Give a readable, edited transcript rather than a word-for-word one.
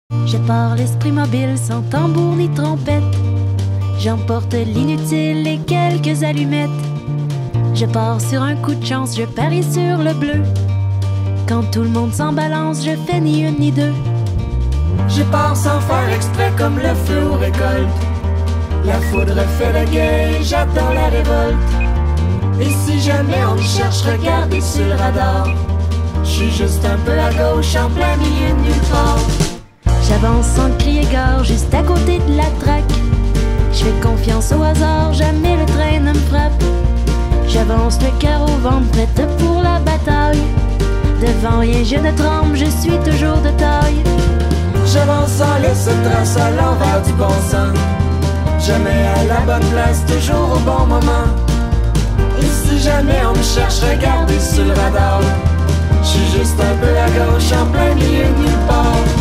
Je pars l'esprit mobile sans tambour ni trompette. J'emporte l'inutile et quelques allumettes. Je pars sur un coup de chance, je parie sur le bleu. Quand tout le monde s'en balance, je fais ni une ni deux. Je pars sans faire exprès comme le feu aux récoltes. La foudre fait le guet, j'attends la révolte. Et si jamais on me cherche, regardez sur le radar. Je suis juste un peu à gauche, en plein milieu de nulle part. J'avance sans crier gare, juste à côté de la traque. Je fais confiance au hasard, jamais le train ne me frappe. J'avance le cœur au ventre, prête pour la bataille. Devant rien je ne tremble, je suis toujours de taille. J'avance sans laisser trace à l'envers du bon sens. Jamais à la bonne place, toujours au bon moment. Et si jamais on me cherche, regardez sur le radar. Je suis juste un peu à gauche, en plein milieu de nulle part.